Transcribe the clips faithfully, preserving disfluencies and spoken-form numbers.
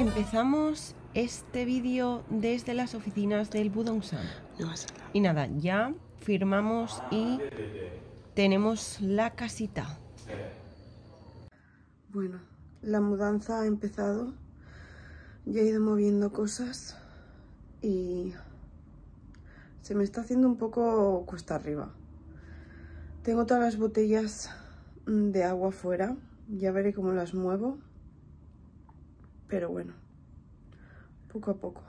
Empezamos este vídeo desde las oficinas del Budeongsan. Y nada, ya firmamos y tenemos la casita. Bueno, la mudanza ha empezado. Ya he ido moviendo cosas y se me está haciendo un poco cuesta arriba. Tengo todas las botellas de agua fuera. Ya veré cómo las muevo. Pero bueno, poco a poco.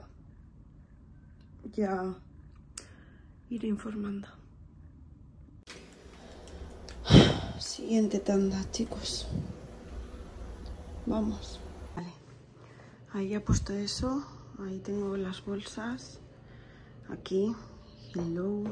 Ya iré informando. Siguiente tanda, chicos. Vamos. Vale. Ahí ya he puesto eso. Ahí tengo las bolsas. Aquí. Hello.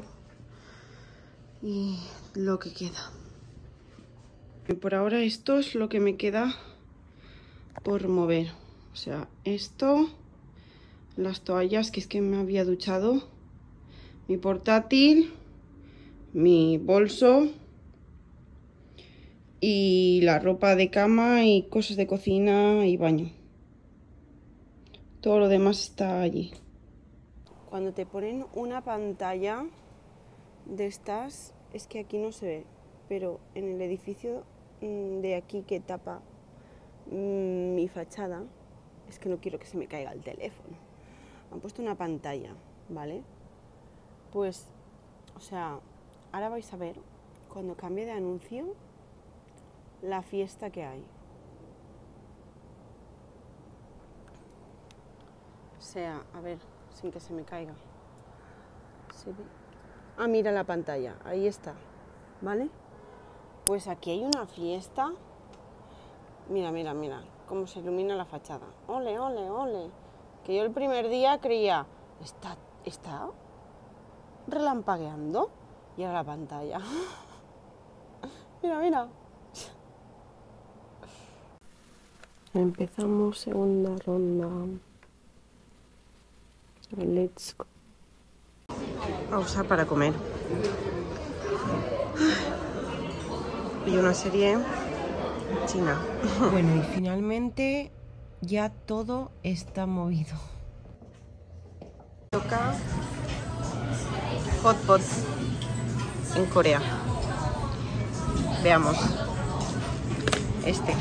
Y lo que queda. Y por ahora esto es lo que me queda por mover. O sea, esto, las toallas, que es que me había duchado, mi portátil, mi bolso y la ropa de cama y cosas de cocina y baño. Todo lo demás está allí. Cuando te ponen una pantalla de estas, es que aquí no se ve, pero en el edificio de aquí que tapa mi fachada, es que no quiero que se me caiga el teléfono. Han puesto una pantalla, ¿vale? Pues, o sea, ahora vais a ver, cuando cambie de anuncio, la fiesta que hay. O sea, a ver, sin que se me caiga. ¿Se ve? Ah, mira la pantalla, ahí está, ¿vale? Pues aquí hay una fiesta. Mira, mira, mira, cómo se ilumina la fachada. Ole, ole, ole. Que yo el primer día creía, ¿está, está relampagueando? Y ahora la pantalla. Mira, mira. Empezamos segunda ronda. Let's go. Pausa para comer. Y una serie china. Bueno, y finalmente ya todo está movido. Toca hot pot en Corea. Veamos. Este.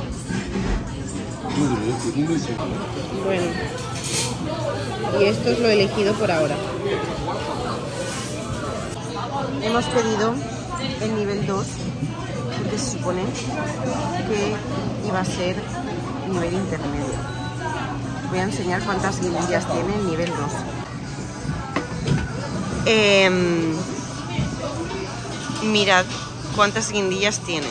Bueno. Y esto es lo elegido por ahora. Hemos pedido el nivel dos, porque se supone que iba a ser nivel intermedio. Voy a enseñar cuántas guindillas tiene el nivel dos. Eh, mirad cuántas guindillas tiene.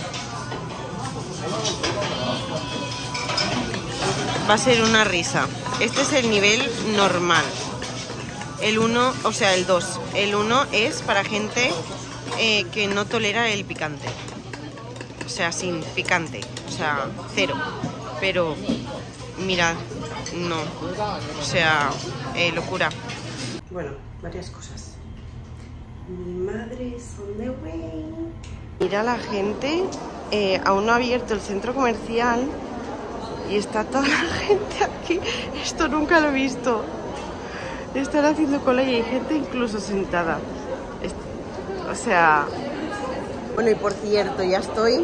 Va a ser una risa. Este es el nivel normal. El uno, o sea, el dos. El uno es para gente eh, que no tolera el picante. O sea, sin picante. O sea, cero. Pero, mirad, no. O sea, eh, locura. Bueno, varias cosas. Mi madre es on the way. Mira la gente. Eh, aún no ha abierto el centro comercial. Y está toda la gente aquí. Esto nunca lo he visto. Están haciendo cola y hay gente incluso sentada. Es, o sea... Bueno, y por cierto, ya estoy...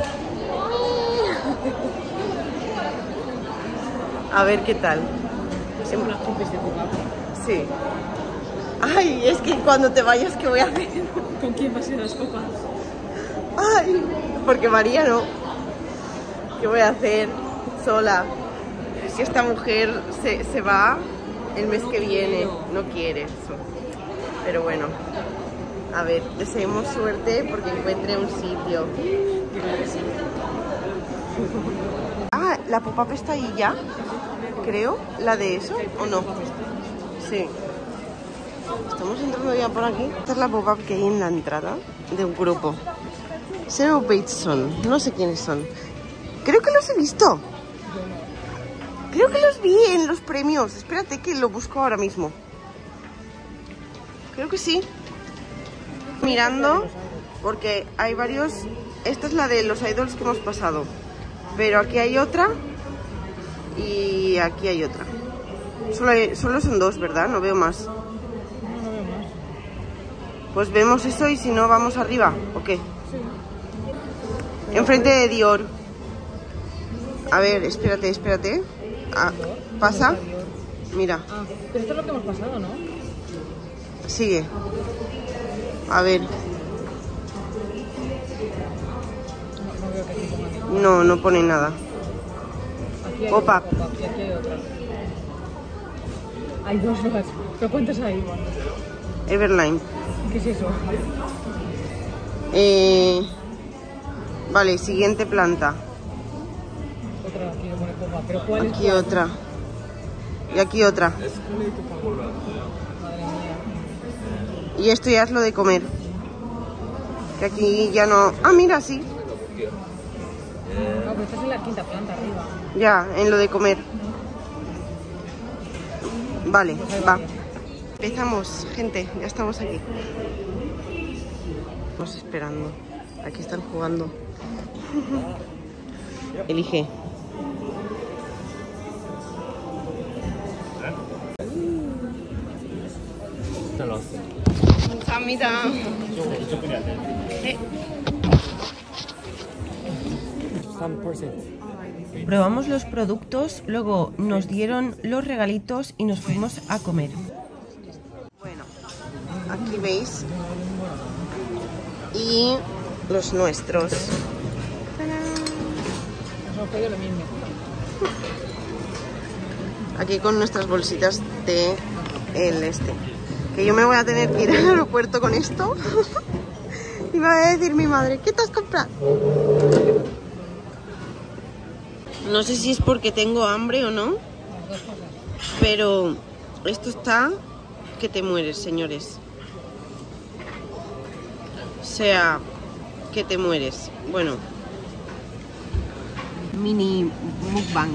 A ver qué tal. Siempre las copias de Coca. Sí. Ay, es que cuando te vayas, ¿qué voy a hacer? ¿Con quién vas a ir a las copas? Ay, porque María no. ¿Qué voy a hacer? Sola. Es que esta mujer se, se va el mes que viene. No quiere eso. Pero bueno. A ver, deseemos suerte porque encuentre un sitio. Ah, la pop-up está ahí ya. Creo. ¿La de eso o no? Sí. Estamos entrando ya por aquí. Esta es la pop-up que hay en la entrada de un grupo. Zero Bateson. No sé quiénes son. Creo que los he visto. Creo que los vi en los premios. Espérate que lo busco ahora mismo. Creo que sí. Mirando, porque hay varios... Esta es la de los idols que hemos pasado. Pero aquí hay otra Y aquí hay otra. Solo, hay, solo son dos, ¿verdad? No veo más. No, no veo más. Pues vemos eso y si no, vamos arriba, ¿o qué? Sí. Enfrente de Dior. A ver, espérate, espérate. Ah, pasa. Mira, Ah, pero esto es lo que hemos pasado, ¿no? sigue. A ver. No, no veo que aquí ponga nada. No, no pone nada. Aquí hay Pop-up. otra pop-up y aquí hay otra. Hay dos más. ¿Pero cuántas hay? Everline. ¿Qué es eso? Eh, vale, siguiente planta. Otra aquí que pone pop-up. ¿Pero cuál es Aquí cuál? otra. Y aquí otra. Madre mía. Y esto ya es lo de comer. Que aquí ya no... Ah, mira, sí. No, pero estás en la quinta planta arriba. Ya, en lo de comer. Vale, Pues ahí va. bien. Empezamos, gente. Ya estamos aquí. Estamos esperando. Aquí están jugando. Elige. 감사합니다. Probamos los productos, luego nos dieron los regalitos y nos fuimos a comer. Bueno, aquí veis. Y los nuestros. Nos hemos pedido lo mismo. Aquí con nuestras bolsitas de el este. Que yo me voy a tener que ir al aeropuerto con esto. Y me va a decir mi madre, ¿qué te has comprado? No sé si es porque tengo hambre o no, pero esto está que te mueres, señores. O sea, que te mueres. Bueno, mini mukbang.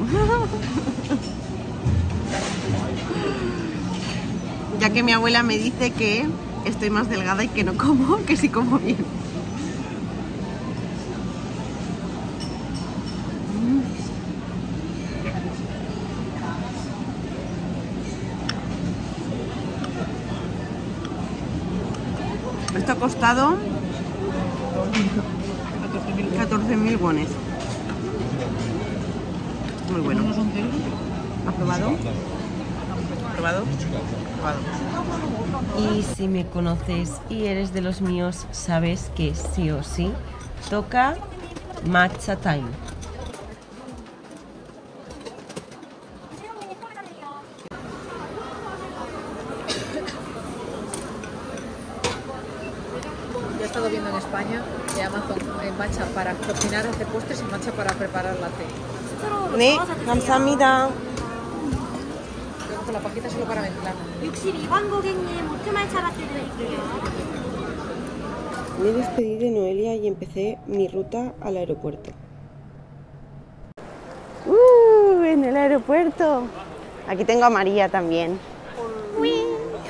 Ya que mi abuela me dice que estoy más delgada y que no como, que sí como bien. Esto ha costado catorce mil wones. Muy bueno. ¿Ha probado? ¿Ha probado? Probado. Y si me conoces y eres de los míos, sabes que sí o sí toca matcha time. Yo he estado viendo en España de Amazon eh, matcha para cocinar, hacer postres y matcha para preparar latte. 네, 감사합니다. Luego con la pajita solo para mezclar. 육십이 번 고객님 오트말차 라떼 드릴게요. Me despedí de Noelia y empecé mi ruta al aeropuerto. ¡Uh! En el aeropuerto. Aquí tengo a María también. ¡Uy!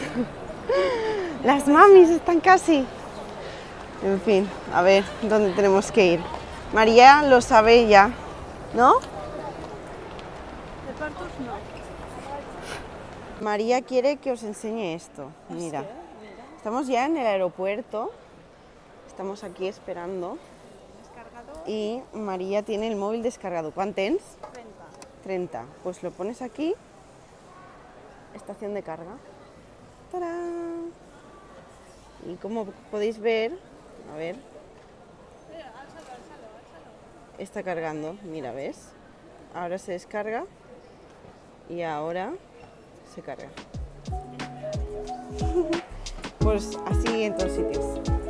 Las mamis están casi. En fin, a ver dónde tenemos que ir. María lo sabe ya, ¿no? María quiere que os enseñe esto. Mira, estamos ya en el aeropuerto. Estamos aquí esperando. Y María tiene el móvil descargado. ¿Cuánto tens? treinta. Pues lo pones aquí. Estación de carga. ¡Tarán! Y como podéis ver, a ver. Está cargando. Mira, ¿ves? Ahora se descarga. Y ahora se carga. Pues así en todos sitios.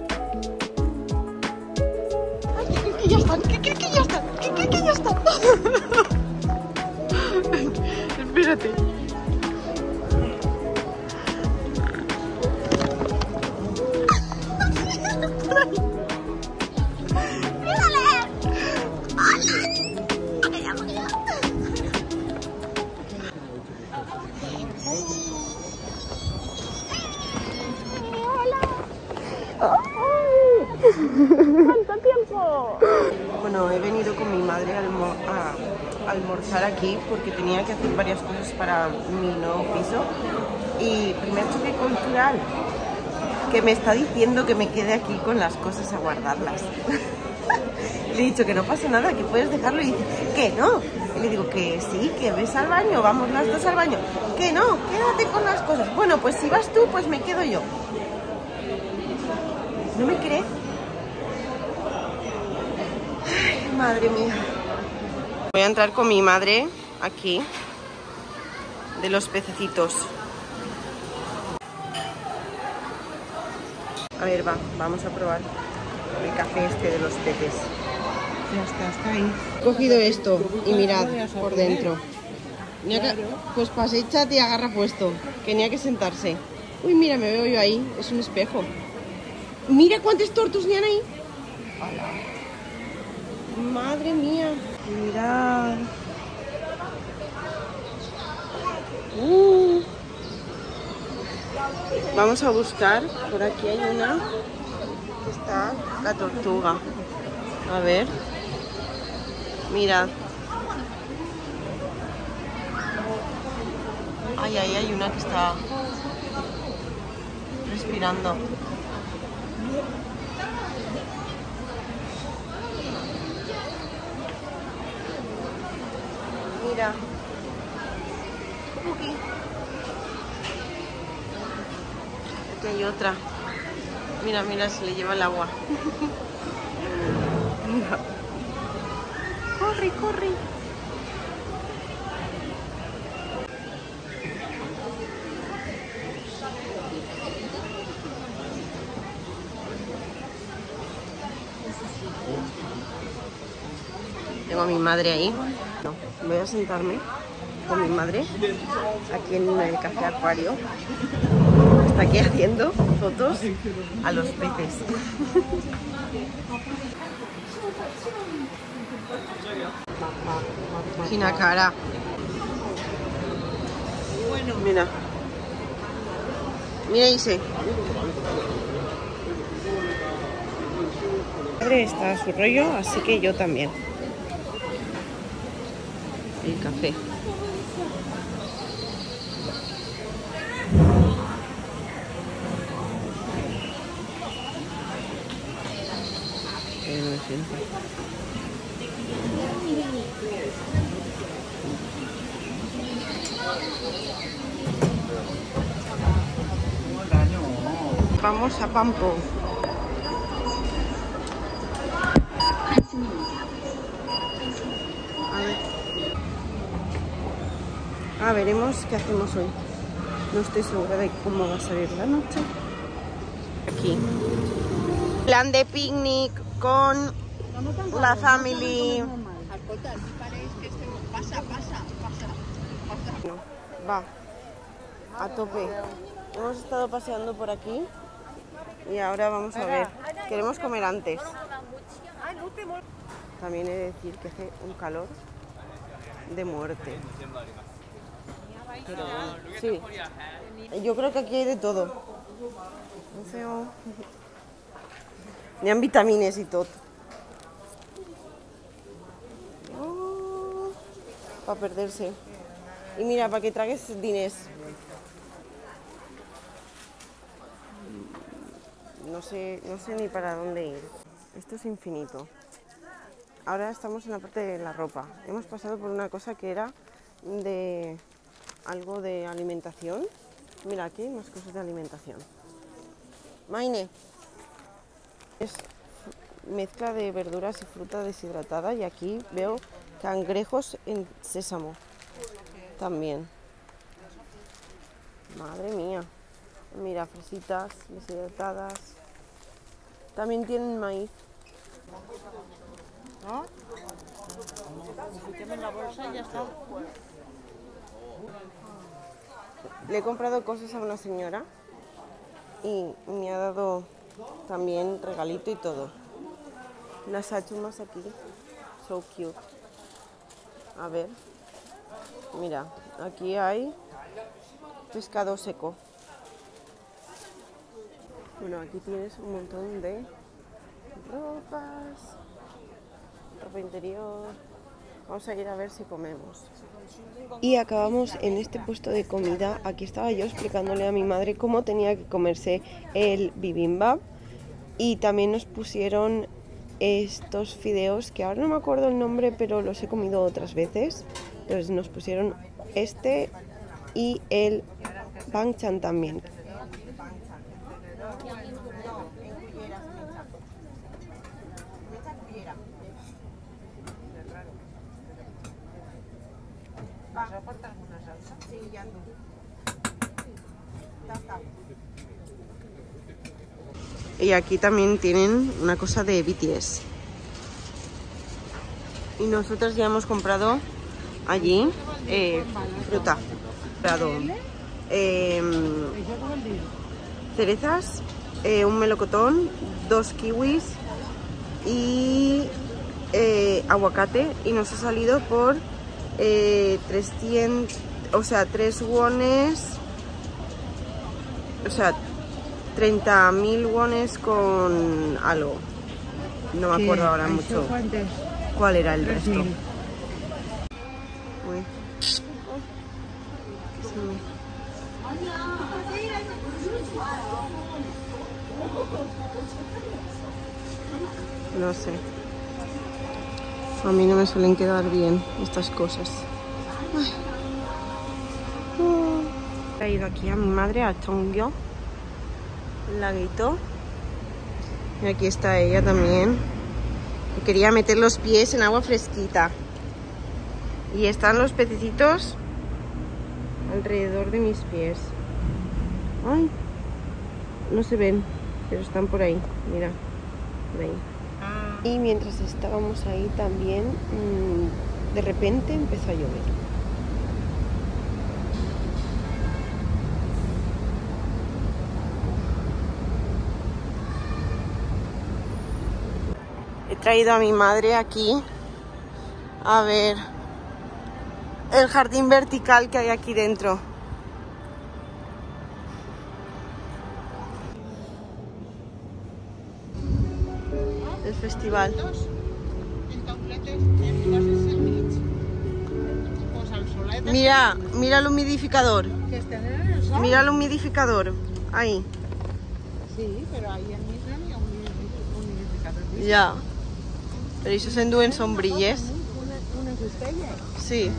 Que ya están, que, que, que ya están, que, que, que ya están. Espérate. ¿Cuánto tiempo? Bueno, he venido con mi madre al mo a, almorzar aquí porque tenía que hacer varias cosas para mi nuevo piso. Y primer choque cultural, que me está diciendo que me quede aquí con las cosas a guardarlas. Le he dicho que no pasa nada, que puedes dejarlo, y dice que no. Y le digo que sí, que ves al baño, vamos las dos al baño. Que no, quédate con las cosas. Bueno, pues si vas tú, pues me quedo yo. ¿No me cree? Ay, madre mía. Voy a entrar con mi madre aquí, de los pececitos. A ver, va, vamos a probar el café este de los peces. Ya está, está ahí. He cogido esto y mirad por dentro. Que, pues pase, échate y agarra puesto. Que tenía que sentarse. Uy, mira, me veo yo ahí. Es un espejo. Mira cuántos tortus ni han ahí. Hola. Madre mía. Mirad. Uh. Vamos a buscar. Por aquí hay una. Que está la tortuga. A ver. Mirad. Ay, ay, hay una que está respirando. Mira. Aquí. Aquí hay otra. Mira, mira, se le lleva el agua. Mira. Corre, corre. Tengo a mi madre ahí. No, voy a sentarme con mi madre aquí en el café acuario. Está aquí haciendo fotos a los peces. Quina cara. Mira. Mira, Ise. Mi madre está a su rollo, así que yo también. El café. Eh, no me siento. Vamos a Pampo. A ver. Ah, veremos qué hacemos hoy. No estoy segura de cómo va a salir la noche. Aquí. Plan de picnic con la family. Va, a tope. Hemos estado paseando por aquí y ahora vamos a ver. Queremos comer antes. También he de decir que hace un calor de muerte. Pero bueno, sí. Yo creo que aquí hay de todo. No sé. Ni han vitaminas y todo. Oh, para perderse. Y mira, para que tragues dinés. No sé, no sé ni para dónde ir. Esto es infinito. Ahora estamos en la parte de la ropa. Hemos pasado por una cosa que era de algo de alimentación. Mira, aquí hay más cosas de alimentación. Maine. Es mezcla de verduras y fruta deshidratada y aquí veo cangrejos en sésamo. También. Madre mía. Mira, fresitas deshidratadas. También tienen maíz. ¿No? En la bolsa y ya está. Le he comprado cosas a una señora y me ha dado también regalito y todo. Las achumas aquí. So cute. A ver. Mira, aquí hay pescado seco. Bueno, aquí tienes un montón de ropas, ropa interior, Vamos a ir a ver si comemos. Y acabamos en este puesto de comida. Aquí estaba yo explicándole a mi madre cómo tenía que comerse el bibimbap. Y también nos pusieron estos fideos, que ahora no me acuerdo el nombre, pero los he comido otras veces. Entonces nos pusieron este y el banchan también. Y aquí también tienen una cosa de B T S. Y nosotros ya hemos comprado allí eh, fruta. Comprado eh, cerezas, eh, un melocotón, dos kiwis y eh, aguacate. Y nos ha salido por eh, trescientos, o sea, tres wones, o sea, treinta mil wones con algo. No me acuerdo ahora mucho. ¿Cuál era el resto? Uy. No sé. A mí no me suelen quedar bien estas cosas. Ay. Oh. He traído aquí a mi madre, a Chongyo, el laguito. Y aquí está ella también. Quería meter los pies en agua fresquita. Y están los pececitos alrededor de mis pies. Ay, no se ven, pero están por ahí. Mira, por ahí. Y mientras estábamos ahí también, mmm, de repente empezó a llover. He traído a mi madre aquí a ver el jardín vertical que hay aquí dentro. El festival. Mira, mira el humidificador. Mira el humidificador. Ahí. Sí, pero ahí en mismo no hi ha humidificador. Ya. Però això s'enduen sombrilles. Una cistella. Sí.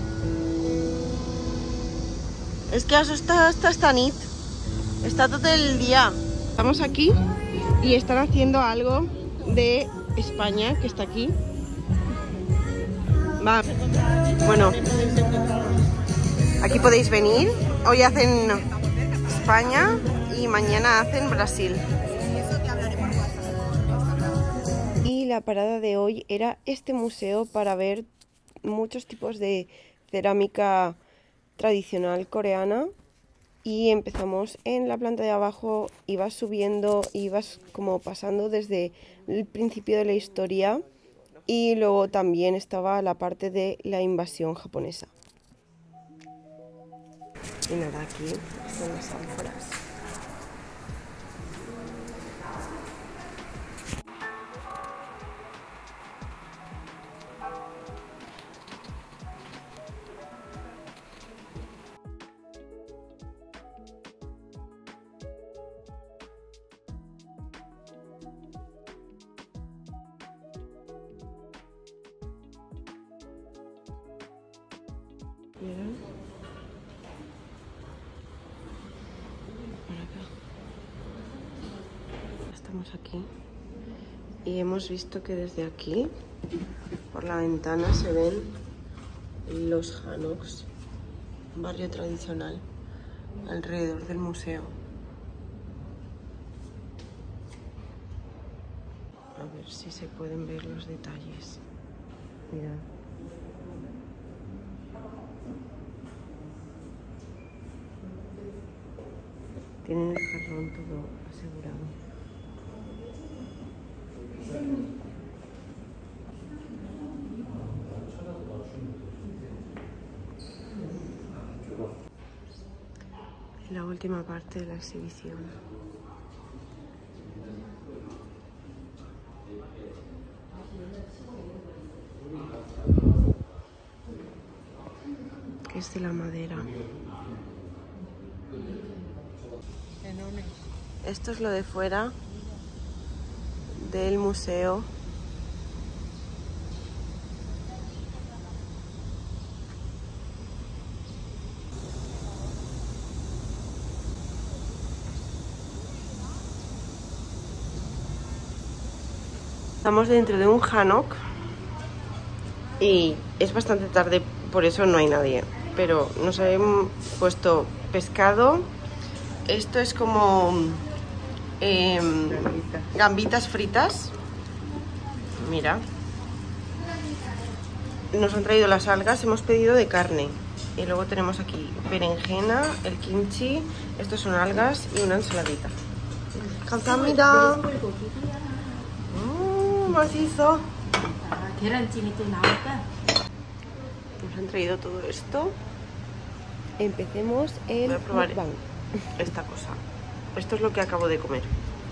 Es que eso está hasta esta nit. Está todo el día. Estamos aquí y están haciendo algo de España, que está aquí. Va. Bueno. Aquí podéis venir. Hoy hacen España y mañana hacen Brasil. Y la parada de hoy era este museo para ver muchos tipos de cerámica tradicional coreana. Y empezamos en la planta de abajo, ibas subiendo, ibas como pasando desde el principio de la historia. Y luego también estaba la parte de la invasión japonesa. Y nada, aquí están las ánforas. Mirad. Por acá. Estamos aquí y hemos visto que desde aquí, por la ventana, se ven los Hanoks, un barrio tradicional alrededor del museo. A ver si se pueden ver los detalles. Mirad. Tienen el jarrón todo asegurado. La última parte de la exhibición. es de la madera. Esto es lo de fuera del museo. Estamos dentro de un hanok y es bastante tarde, por eso no hay nadie. Pero nos han puesto pescado. Esto es como eh, Gambita. gambitas fritas. Mira. Nos han traído las algas, hemos pedido de carne. Y luego tenemos aquí berenjena, el kimchi. Estos son algas y una ensaladita. 감사합니다. Mmm, macizo. Nos han traído todo esto. Empecemos el Voy a probar mukbang. esta cosa. Esto es lo que acabo de comer.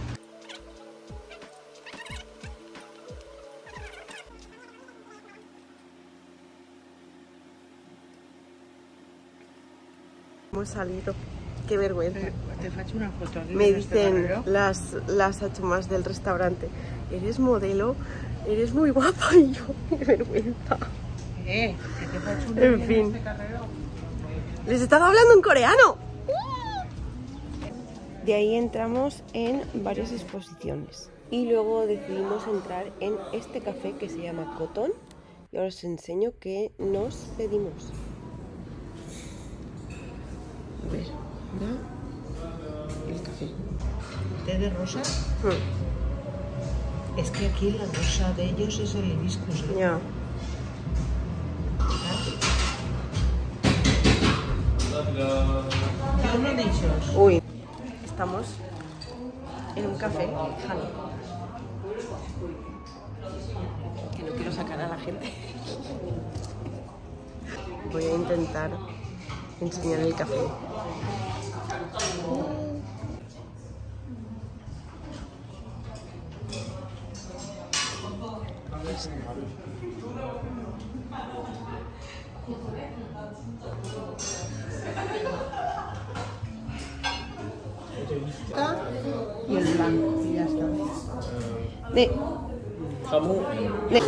Hemos salido. Qué vergüenza. Te faig una foto. aquí Me en este dicen barrio. las, las achumas del restaurante: eres modelo, eres muy guapa. Y yo, qué vergüenza. Eh, que te faig una En aquí fin. este carreró. Les estaba hablando en coreano. De ahí entramos en varias exposiciones. Y luego decidimos entrar en este café que se llama Cotton. Y ahora os enseño qué nos pedimos. A ver, mira el café. ¿Té de rosa? Hmm, Es que aquí la rosa de ellos es el hibiscus. ¿eh? ya. Yo no he dicho. Uy, estamos en un café Hanok. Que no quiero sacar a la gente. Voy a intentar enseñar el café. Y el blanco, y ya está. 네. Kamu, 네.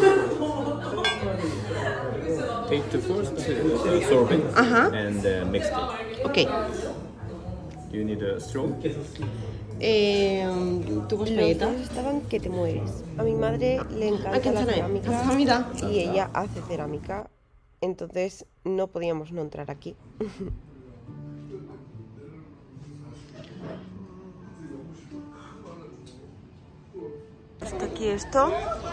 take the first uh, sorbet Uh-huh. and uh, mix it. Ok. Do you need a straw? Eh, ¿Tú vas Los dos estaban que te mueres. A mi madre le Ah, encanta que la entonces, cerámica ah, mira. y ella hace cerámica, entonces no podíamos no entrar aquí. Está aquí esto.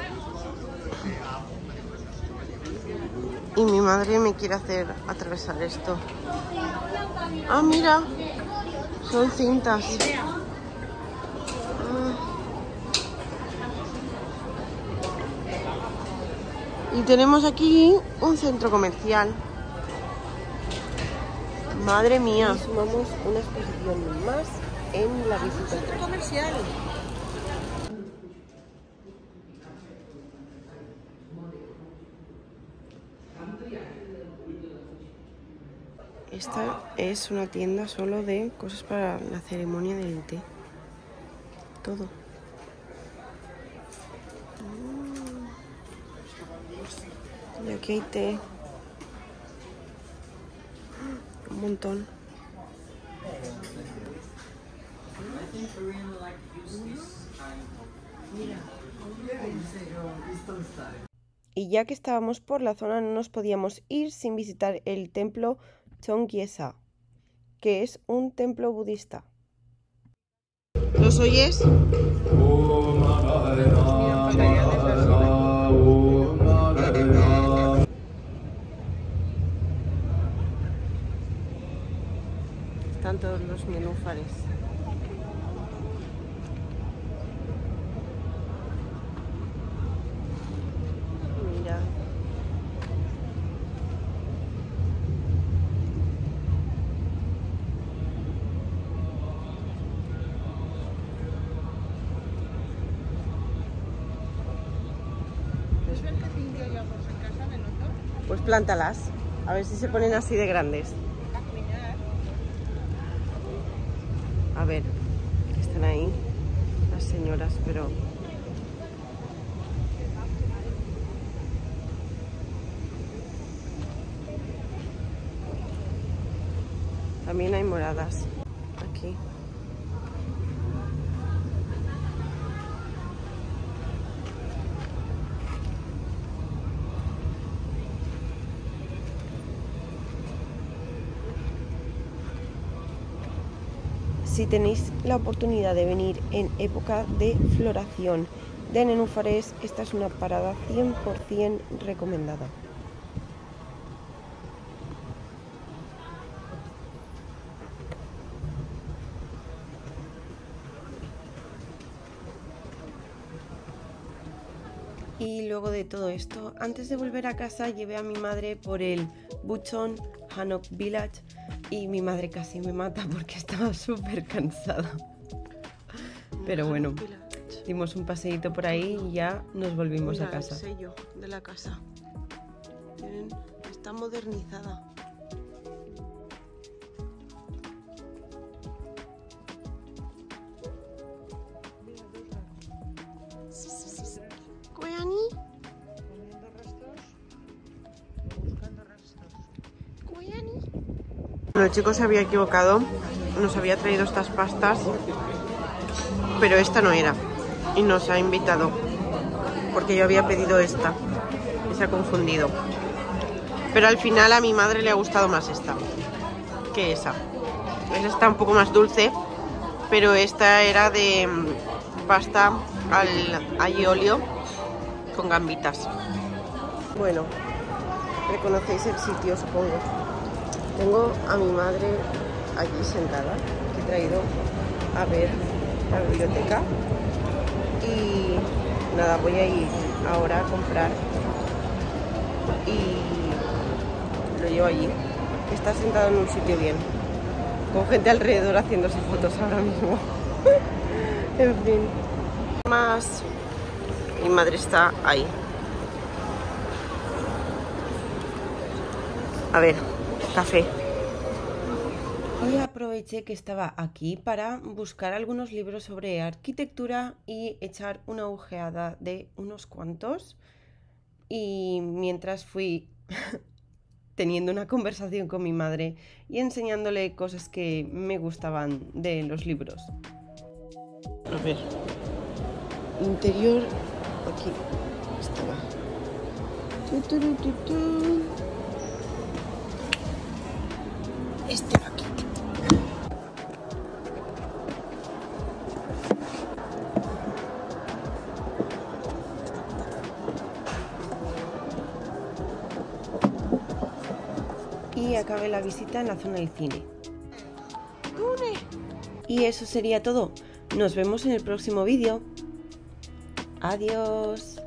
Y mi madre me quiere hacer atravesar esto. Ah, mira. Son cintas. Ah. Y tenemos aquí un centro comercial. Madre mía. Y sumamos una exposición más en la visita. Comercial. Esta es una tienda solo de cosas para la ceremonia del té. Todo. Mm. Y aquí hay té. Un montón. Y ya que estábamos por la zona no nos podíamos ir sin visitar el templo Cheonggyesa, que es un templo budista. ¿Los oyes? Están todos los nenúfares. Mira. Pues plántalas. A ver si se ponen así de grandes. A ver, están ahí las señoras, pero... También hay moradas aquí. Si tenéis la oportunidad de venir en época de floración de nenúfares, esta es una parada cien por cien recomendada. Y luego de todo esto, antes de volver a casa, llevé a mi madre por el Bucheon Hanok Village y mi madre casi me mata porque estaba súper cansada. Pero bueno, dimos un paseíto por ahí y ya nos volvimos Mira a casa. El sello de la casa. Miren, está modernizada. Bueno, el chico se había equivocado, nos había traído estas pastas, pero esta no era, y nos ha invitado, porque yo había pedido esta, y se ha confundido. Pero al final a mi madre le ha gustado más esta, que esa. Esa está un poco más dulce, pero esta era de pasta al aiolio con gambitas. Bueno, reconocéis el sitio, supongo. Tengo a mi madre aquí sentada, que he traído a ver la biblioteca. Y nada, voy a ir ahora a comprar y lo llevo allí. Está sentado en un sitio bien, con gente alrededor haciéndose fotos ahora mismo. En fin. Más. Mi madre está ahí. A ver. Café. Y aproveché que estaba aquí para buscar algunos libros sobre arquitectura y echar una ojeada de unos cuantos. Y mientras fui teniendo una conversación con mi madre y enseñándole cosas que me gustaban de los libros. A ver. Interior. Aquí estaba. Tu, tu, tu, tu, tu. Este aquí. Y acabé la visita en la zona del cine. Y eso sería todo. Nos vemos en el próximo vídeo. Adiós.